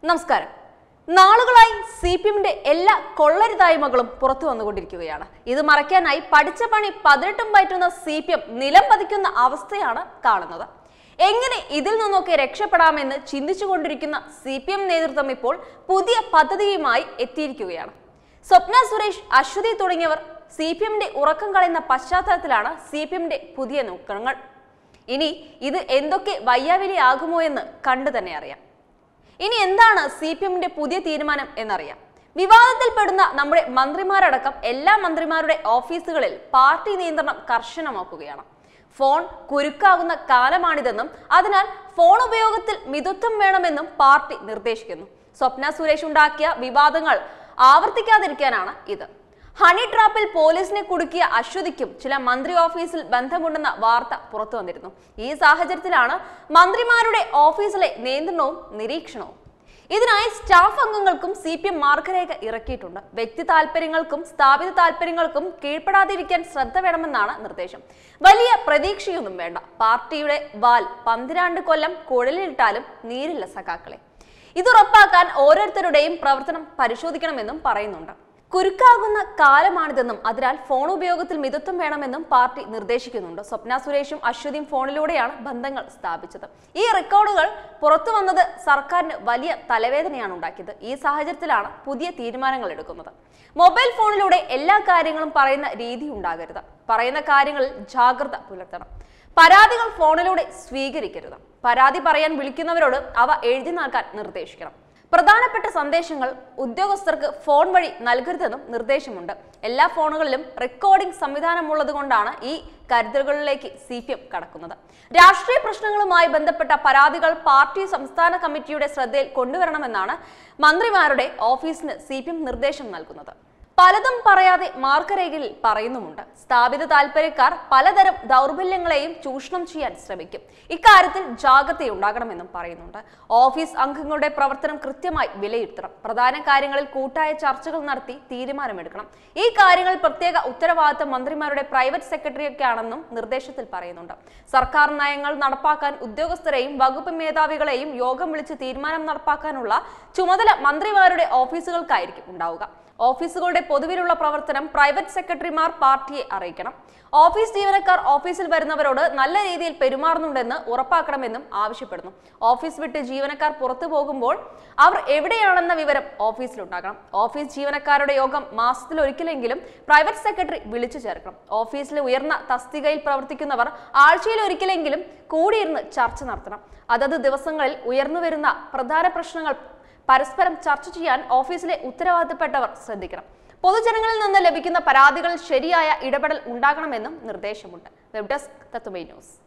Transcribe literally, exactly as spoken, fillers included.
നമസ്കാരം. നാളുകളായി C P എമ്മിന്റെ എല്ലാ കൊള്ളരുതായ്മകളും പുറത്തു വന്നുകൊണ്ടിരിക്കുകയാണ്. ഇത് മറയ്ക്കാനായി പഠിച്ച പണി പതിനെട്ടും പയറ്റുന്ന സി പി എം നിലം പതിക്കുന്ന അവസ്ഥയാണ് കാണുന്നത്. എങ്ങനെ ഇതിൽ നിന്നൊക്കെ രക്ഷപ്പെടാമെന്ന് ചിന്തിച്ചുകൊണ്ടിരിക്കുന്ന സി പി എം നേതൃത്വം ഇപ്പോൾ പുതിയ പദ്ധതിയുമായി എത്തിയിരിക്കുകയാണ്. സ്വപ്ന സുരേഷ്, അശ്വതി തുടങ്ങിയവർ സി പി എമ്മിന്റെ ഉറക്കം കളയുന്ന പശ്ചാത്തലത്തിലാണ് സി പി എമ്മിന്റെ പുതിയ നീക്കങ്ങൾ. ഇനി ഇത് എന്തൊക്കെ വയ്യാവിലിയാകുമോ എന്ന് കണ്ടു തന്നെ അറിയാം. ഇനി എന്താണ് സി പി എമ്മിന്റെ പുതിയ തീരുമാനം എന്നറിയാം. വിവാദത്തിൽപ്പെടുന്ന നമ്മുടെ മന്ത്രിമാരടക്കം എല്ലാ മന്ത്രിമാരുടെ ഓഫീസുകളിൽ പാർട്ടി നിയന്ത്രണം കർശനമാക്കുകയാണ്. ഫോൺ കുരുക്കാകുന്ന കാലമാണിതെന്നും അതിനാൽ ഫോൺ ഉപയോഗത്തിൽ മിതത്വം വേണമെന്നും പാർട്ടി നിർദ്ദേശിക്കുന്നു. സ്വപ്ന സുരേഷ് ഉണ്ടാക്കിയ വിവാദങ്ങൾ ആവർത്തിക്കാതിരിക്കാനാണ് ഇത്. ഹണി ട്രാപ്പിൽ പോലീസിനെ കുടുക്കിയ അശ്വതിക്കും ചില മന്ത്രി ഓഫീസിൽ ബന്ധമുണ്ടെന്ന വാർത്ത പുറത്തു വന്നിരുന്നു. ഈ സാഹചര്യത്തിലാണ് മന്ത്രിമാരുടെ ഓഫീസിലെ നിയന്ത്രണവും നിരീക്ഷണവും. ഇതിനായി സ്റ്റാഫ് അംഗങ്ങൾക്കും സി പി എം മാർഗരേഖ ഇറക്കിയിട്ടുണ്ട്. വ്യക്തി താല്പര്യങ്ങൾക്കും സ്ഥാപിത താല്പര്യങ്ങൾക്കും കീഴ്പ്പെടാതിരിക്കാൻ ശ്രദ്ധ വേണമെന്നാണ് നിർദ്ദേശം. വലിയ പ്രതീക്ഷയൊന്നും വേണ്ട. പാർട്ടിയുടെ വാൽ പന്തിരാണ്ട് കൊല്ലം കുഴലിലിട്ടാലും നീരില്ല സഖാക്കളെ. ഇതുറപ്പാക്കാൻ ഓരോരുത്തരുടെയും പ്രവർത്തനം പരിശോധിക്കണമെന്നും പറയുന്നുണ്ട്. കുരുക്കാകുന്ന കാലമാണിതെന്നും അതിനാൽ ഫോൺ ഉപയോഗത്തിൽ മിതത്വം വേണമെന്നും പാർട്ടി നിർദ്ദേശിക്കുന്നുണ്ട്. സ്വപ്ന സുരേഷും അശ്വതിയും ഫോണിലൂടെയാണ് ബന്ധങ്ങൾ സ്ഥാപിച്ചത്. ഈ റെക്കോർഡുകൾ പുറത്തു വന്നത് സർക്കാരിന് വലിയ തലവേദനയാണ് ഉണ്ടാക്കിയത്. ഈ സാഹചര്യത്തിലാണ് പുതിയ തീരുമാനങ്ങൾ എടുക്കുന്നത്. മൊബൈൽ ഫോണിലൂടെ എല്ലാ കാര്യങ്ങളും പറയുന്ന രീതി ഉണ്ടാകരുത്. പറയുന്ന കാര്യങ്ങളിൽ ജാഗ്രത പുലർത്തണം. പരാതികൾ ഫോണിലൂടെ സ്വീകരിക്കരുത്. പരാതി പറയാൻ വിളിക്കുന്നവരോട് അവ എഴുതി നൽകാൻ നിർദ്ദേശിക്കണം. പ്രധാനപ്പെട്ട സന്ദേശങ്ങൾ ഉദ്യോഗസ്ഥർക്ക് ഫോൺ വഴി നൽകരുതെന്നും നിർദ്ദേശമുണ്ട്. എല്ലാ ഫോണുകളിലും റെക്കോർഡിംഗ് സംവിധാനമുള്ളത് കൊണ്ടാണ് ഈ കരുതലുകളിലേക്ക് സി പി എം കടക്കുന്നത്. രാഷ്ട്രീയ പ്രശ്നങ്ങളുമായി ബന്ധപ്പെട്ട പരാതികൾ പാർട്ടി സംസ്ഥാന കമ്മിറ്റിയുടെ ശ്രദ്ധയിൽ കൊണ്ടുവരണമെന്നാണ് മന്ത്രിമാരുടെ ഓഫീസിന് സി പി എം നിർദ്ദേശം നൽകുന്നത്. പലതും പറയാതെ മാർഗരേഖയിൽ പറയുന്നുമുണ്ട്. സ്ഥാപിത താല്പര്യക്കാർ പലതരം ദൗർബല്യങ്ങളെയും ചൂഷണം ചെയ്യാൻ ശ്രമിക്കും. ഇക്കാര്യത്തിൽ ജാഗ്രതയുണ്ടാകണമെന്നും പറയുന്നുണ്ട്. ഓഫീസ് അംഗങ്ങളുടെ പ്രവർത്തനം കൃത്യമായി വിലയിരുത്തണം. പ്രധാന കാര്യങ്ങളിൽ കൂട്ടായ ചർച്ചകൾ നടത്തി തീരുമാനമെടുക്കണം. ഈ കാര്യങ്ങളിൽ പ്രത്യേക ഉത്തരവാദിത്തം മന്ത്രിമാരുടെ പ്രൈവറ്റ് സെക്രട്ടറിയൊക്കെയാണെന്നും നിർദ്ദേശത്തിൽ പറയുന്നുണ്ട്. സർക്കാർ നയങ്ങൾ നടപ്പാക്കാൻ ഉദ്യോഗസ്ഥരെയും വകുപ്പ് മേധാവികളെയും യോഗം വിളിച്ച് തീരുമാനം നടപ്പാക്കാനുള്ള ചുമതല മന്ത്രിമാരുടെ ഓഫീസുകൾക്കായിരിക്കും ഉണ്ടാവുക. ഓഫീസുകളുടെ പൊതുവിലുള്ള പ്രവർത്തനം പ്രൈവറ്റ് സെക്രട്ടറിമാർ പാർട്ടിയെ അറിയിക്കണം. ഓഫീസ് ജീവനക്കാർ ഓഫീസിൽ വരുന്നവരോട് നല്ല രീതിയിൽ പെരുമാറുന്നുണ്ടെന്ന് ഉറപ്പാക്കണമെന്നും ആവശ്യപ്പെടുന്നു. ഓഫീസ് വിട്ട് ജീവനക്കാർ പുറത്തു പോകുമ്പോൾ അവർ എവിടെയാണെന്ന വിവരം ഓഫീസിലുണ്ടാകണം. ഓഫീസ് ജീവനക്കാരുടെ യോഗം മാസത്തിൽ ഒരിക്കലെങ്കിലും പ്രൈവറ്റ് സെക്രട്ടറി വിളിച്ചു ചേർക്കണം. ഓഫീസിലെ ഉയർന്ന തസ്തികയിൽ പ്രവർത്തിക്കുന്നവർ ആഴ്ചയിൽ ഒരിക്കലെങ്കിലും കൂടിയിരുന്ന് ചർച്ച നടത്തണം. അതത് ദിവസങ്ങളിൽ ഉയർന്നു വരുന്ന പ്രധാന പ്രശ്നങ്ങൾ പരസ്പരം ചർച്ച ചെയ്യാൻ ഓഫീസിലെ ഉത്തരവാദിത്തപ്പെട്ടവർ ശ്രദ്ധിക്കണം. പൊതുജനങ്ങളിൽ നിന്ന് ലഭിക്കുന്ന പരാതികളിൽ ശരിയായ ഇടപെടൽ ഉണ്ടാകണമെന്നും നിർദ്ദേശമുണ്ട്. Web desk Tattvamayi news.